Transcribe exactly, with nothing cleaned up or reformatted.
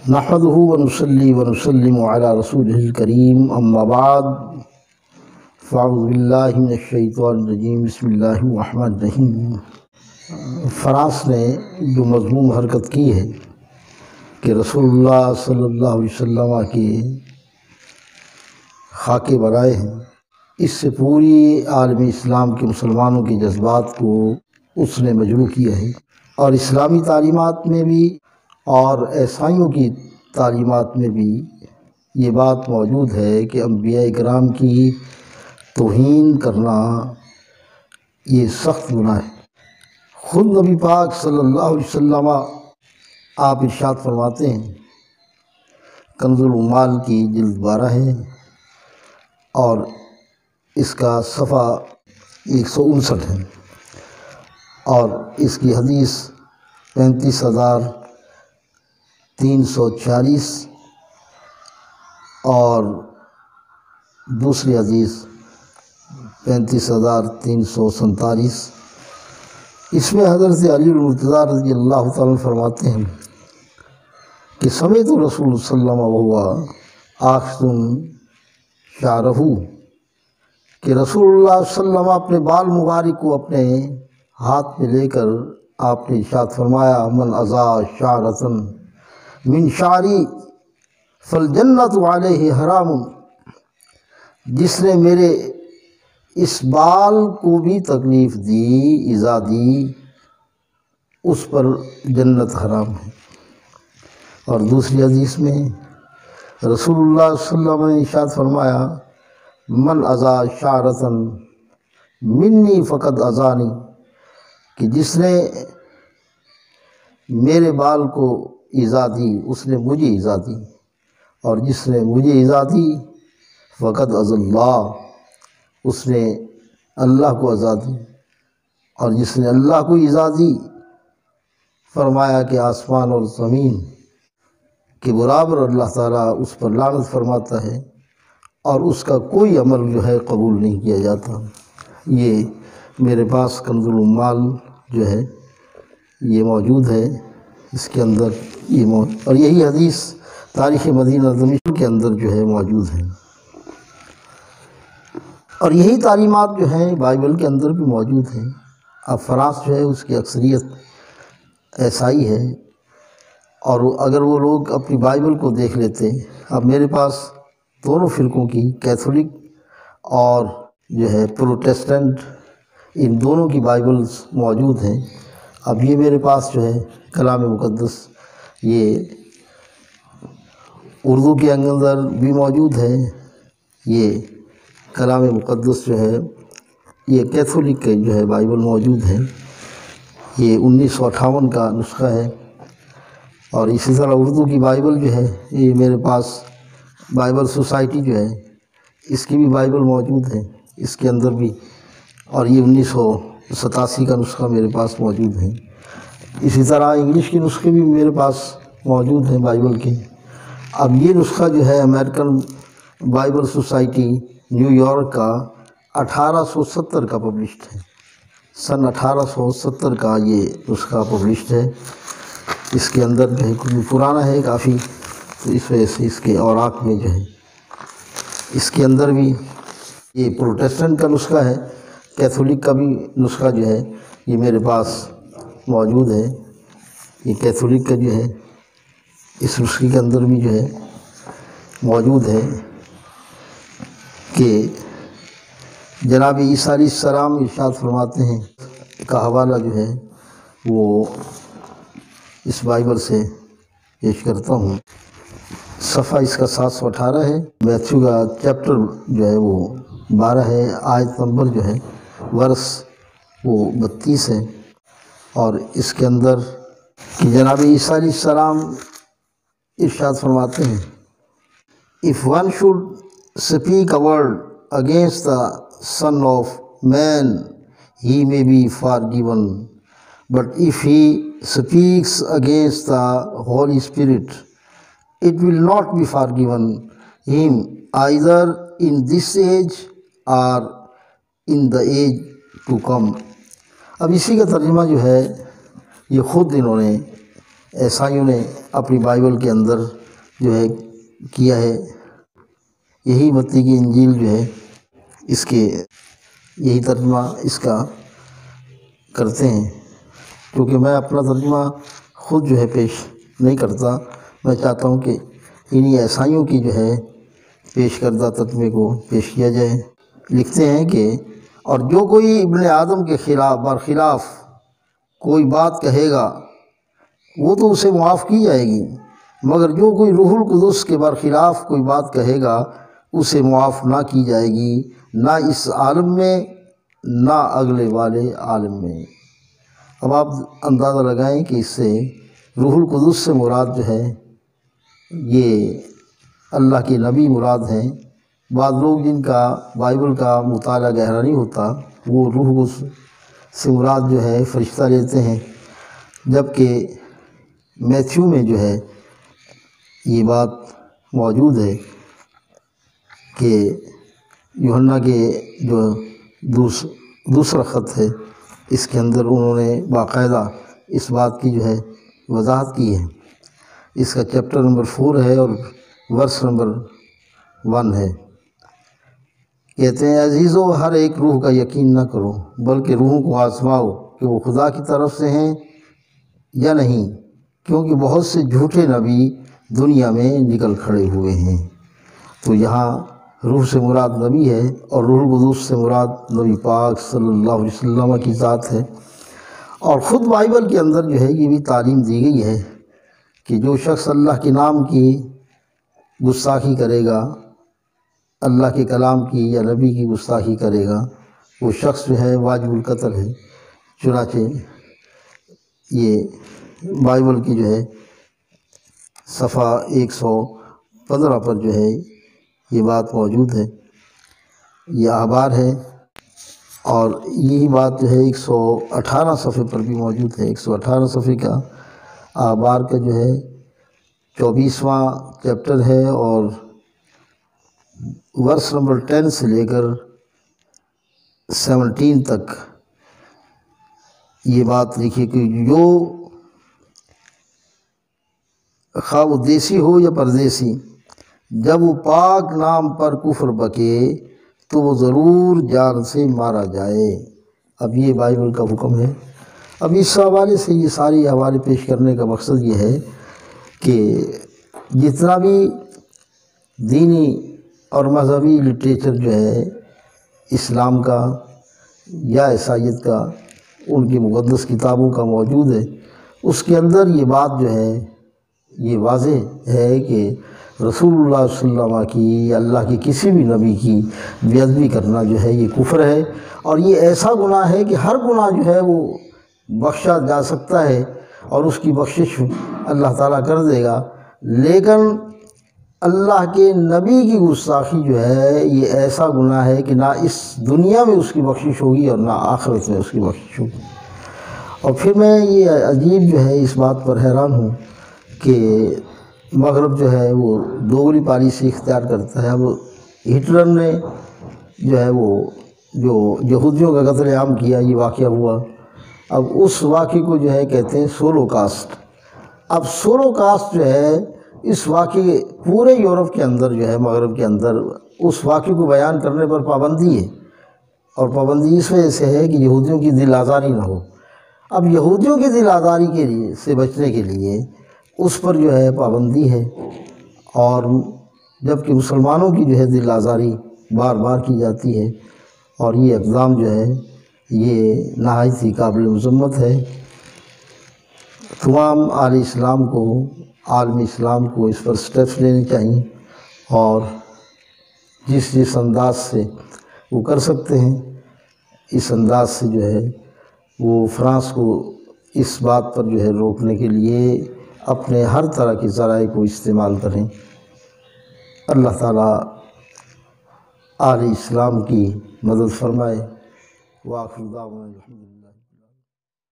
نحمدہ ونصلی ونسلم علی رسولہ الکریم اما بعد فاعوذ باللہ من الشیطان الرجیم بسم اللہ الرحمن الرحیم۔ فرانس نے جو مذموم حرکت کی ہے کہ رسول اللہ صلی اللہ علیہ وسلم کے خاکے بنائے ہیں، اس سے پوری عالم اسلام کے مسلمانوں کے جذبات کو اس نے مجروح کیا ہے، اور اسلامی تعلیمات میں بھی اور عیسائیوں کی تعلیمات میں بھی یہ بات موجود ہے کہ انبیاء کرام کی توہین کرنا یہ سخت گناہ ہے۔ خود نبی پاک صلی اللہ علیہ وسلم آپ ارشاد فرماتے ہیں، کنز العمال کی جلد بارہ ہے اور اس کا صفحہ ایک سو انسٹھ ہے، اور اس کی حدیث پینتیس ہزار تین سو چالیس اور دوسری حدیث پینتیس ہزار تین سو سینتالیس۔ اس میں حضرت علی المرتضیٰ رضی اللہ تعالیٰ فرماتے ہیں کہ سمعت رسول صلی اللہ علیہ وسلم وہو آخذ شعرہ، کہ رسول اللہ صلی اللہ علیہ وسلم اپنے بال مبارک کو اپنے ہاتھ میں لے کر آپ نے ارشاد فرمایا، من اذا شعرۃ من شعری فالجنۃ علیہ حرام، جس نے میرے اس بال کو بھی تکلیف دی، ایذا دی، اس پر جنت حرام ہے۔ اور دوسری حدیث میں رسول اللہ صلی اللہ علیہ وسلم نے ارشاد فرمایا، من اذا شعرۃ منی فقد اذانی، کہ جس نے میرے بال کو ایذا دی اس نے مجھے ایذا دی، اور جس نے مجھے ایذا دی فقد اذى اللہ، اس نے اللہ کو ایذا دی، اور جس نے اللہ کو ایذا دی فرمایا کہ آسمان اور زمین کے برابر اللہ تعالیٰ اس پر لعنت فرماتا ہے، اور اس کا کوئی عمل جو ہے قبول نہیں کیا جاتا۔ یہ میرے پاس کنز العمال جو ہے یہ موجود ہے، اس کے اندر یہ موجود، اور یہی حدیث تاریخ مدینہ نبوی کے اندر جو ہے موجود ہے، اور یہی تعلیمات جو ہیں بائبل کے اندر بھی موجود ہیں۔ اب فرانس جو ہے اس کی اکثریت عیسائی ہے، اور اگر وہ لوگ اپنی بائبل کو دیکھ لیتے، اب میرے پاس دونوں فرقوں کی، کیتھولک اور جو ہے پروٹیسٹنٹ، ان دونوں کی بائبلز موجود ہیں۔ اب یہ میرے پاس جو ہے کلام مقدس یہ اردو کے اندر بھی موجود ہے، یہ کلام مقدس جو ہے یہ کیتھولک کے جو ہے بائبل موجود ہے، یہ انیس سو اٹھاون کا نسخہ ہے، اور اسی طرح اردو کی بائبل جو ہے یہ میرے پاس بائبل سوسائٹی جو ہے اس کی بھی بائبل موجود ہے، اس کے اندر بھی، اور یہ انیس سو ستاسی کا نسخہ میرے پاس موجود ہے۔ اسی طرح انگلش کے نسخے بھی میرے پاس موجود ہیں بائبل کے۔ اب یہ نسخہ جو ہے American Bible Society New York کا اٹھارہ سو ستر کا پبلشڈ ہے، سن اٹھارہ سو ستر کا یہ نسخہ پبلشڈ ہے۔ اس کے اندر جو ہے کچھ پرانا ہے کافی، تو اس وجہ سے اس کے اوراق میں جو ہے اس کے اندر بھی یہ پروٹیسٹنٹ کا نسخہ ہے، کیتھولک کا بھی نسخہ جو ہے یہ میرے پاس موجود ہے۔ یہ کیتھولک کا جو ہے اس نسخے کے اندر بھی جو ہے موجود ہے کہ جناب عیسیٰ علیہ السلام ارشاد فرماتے ہیں کا حوالہ جو ہے وہ اس بائبل سے پیش کرتا ہوں۔ صفحہ اس کا سات سو اٹھارہ ہے، میتھیو کا چیپٹر جو ہے وہ بارہ ہے، آیت نمبر جو ہے ورس وہ بتیس ہے، اور اس کے اندر کہ جناب عیسیٰ علیہ السلام ارشاد فرماتے ہیں، if one should speak a word against the Son of Man, he may be forgiven, but if he speaks against the Holy Spirit, it will not be forgiven him either in this age or in the age to come۔ اب اسی کا ترجمہ جو ہے یہ خود انہوں نے عیسائیوں نے اپنی بائبل کے اندر جو ہے کیا ہے، یہی متی کی انجیل جو ہے اس کے یہی ترجمہ اس کا کرتے ہیں، کیونکہ میں اپنا ترجمہ خود جو ہے پیش نہیں کرتا، میں چاہتا ہوں کہ انہی عیسائیوں کی جو ہے پیش کردہ ترجمے کو پیش کیا جائے۔ لکھتے ہیں کہ اور جو کوئی ابن آدم کے خلاف برخلاف کوئی بات کہے گا وہ تو اسے معاف کی جائے گی، مگر جو کوئی روح القدس کے برخلاف کوئی بات کہے گا اسے معاف نہ کی جائے گی، نہ اس عالم میں نہ اگلے والے عالم میں۔ اب آپ اندازہ لگائیں کہ اس سے روح القدس سے مراد جو ہے یہ اللہ کے نبی مراد ہیں۔ بعض لوگ جن کا بائبل کا مطالعہ گہرا نہیں ہوتا وہ روح القدس سے مراد جو ہے فرشتہ لیتے ہیں، جبکہ میتھیو میں جو ہے یہ بات موجود ہے کہ یوحنا کے جو دوس دوسرا خط ہے اس کے اندر انہوں نے باقاعدہ اس بات کی جو ہے وضاحت کی ہے۔ اس کا چیپٹر نمبر فور ہے اور ورس نمبر ون ہے۔ کہتے ہیں عزیزو ہر ایک روح کا یقین نہ کرو، بلکہ روحوں کو آزماؤ کہ وہ خدا کی طرف سے ہیں یا نہیں، کیونکہ بہت سے جھوٹے نبی دنیا میں نکل کھڑے ہوئے ہیں۔ تو یہاں روح سے مراد نبی ہے اور روح القدس سے مراد نبی پاک صلی اللہ علیہ وسلم کی ذات ہے۔ اور خود بائبل کے اندر جو ہے یہ بھی تعلیم دی گئی ہے کہ جو شخص اللہ کے نام کی گستاخی کرے گا، اللہ کے کلام کی یا نبی کی گستاخی کرے گا، وہ شخص جو ہے واجب القتل ہے۔ چنانچہ یہ بائبل کی جو ہے صفحہ ایک سو پندرہ پر جو ہے یہ بات موجود ہے، یہ اخبار ہے، اور یہی بات جو ہے ایک سو اٹھارہ صفحے پر بھی موجود ہے۔ ایک سو اٹھارہ صفحے کا اخبار کا جو ہے چوبیسواں چیپٹر ہے اور ورس نمبر ٹین سے لے کر سیونٹین تک یہ بات لکھی کہ جو خواہ وہ دیسی ہو یا پردیسی، جب وہ پاک نام پر کفر بکے تو وہ ضرور جان سے مارا جائے۔ اب یہ بائبل کا حکم ہے۔ اب اس حوالے سے یہ ساری حوالے پیش کرنے کا مقصد یہ ہے کہ جتنا بھی دینی اور مذہبی لٹریچر جو ہے اسلام کا یا عیسائیت کا، ان کی مقدس کتابوں کا موجود ہے، اس کے اندر یہ بات جو ہے یہ واضح ہے کہ رسول اللہ صلی اللہ علیہ وسلم کی یا اللہ کے کسی بھی نبی کی بے ادبی کرنا جو ہے یہ کفر ہے، اور یہ ایسا گناہ ہے کہ ہر گناہ جو ہے وہ بخشا جا سکتا ہے اور اس کی بخشش اللہ تعالیٰ کر دے گا، لیکن اللہ کے نبی کی گستاخی جو ہے یہ ایسا گناہ ہے کہ نہ اس دنیا میں اس کی بخشش ہوگی اور نہ آخرت میں اس کی بخشش ہوگی۔ اور پھر میں یہ عجیب جو ہے اس بات پر حیران ہوں کہ مغرب جو ہے وہ دوغلی پالیسی اختیار کرتا ہے۔ اب ہٹلر نے جو ہے وہ جو یہودیوں کا قتل عام کیا، یہ واقعہ ہوا، اب اس واقعے کو جو ہے کہتے ہیں سولو کاسٹ۔ اب سولو کاسٹ جو ہے اس واقعے پورے یورپ کے اندر جو ہے مغرب کے اندر اس واقعے کو بیان کرنے پر پابندی ہے، اور پابندی اس وجہ سے ہے کہ یہودیوں کی دل آزاری نہ ہو۔ اب یہودیوں کی دل آزاری کے لیے سے بچنے کے لیے اس پر جو ہے پابندی ہے، اور جبکہ مسلمانوں کی جو ہے دل آزاری بار بار کی جاتی ہے، اور یہ اقدام جو ہے یہ نہایت ہی قابل مذمت ہے۔ تمام اہل اسلام کو، عالم اسلام کو اس پر سٹیپس لینے چاہیے، اور جس جس انداز سے وہ کر سکتے ہیں اس انداز سے جو ہے وہ فرانس کو اس بات پر جو ہے روکنے کے لیے اپنے ہر طرح کے ذرائع کو استعمال کریں۔ اللہ تعالیٰ اہل اسلام کی مدد فرمائے۔ وآخر دعوانا الحمدللہ۔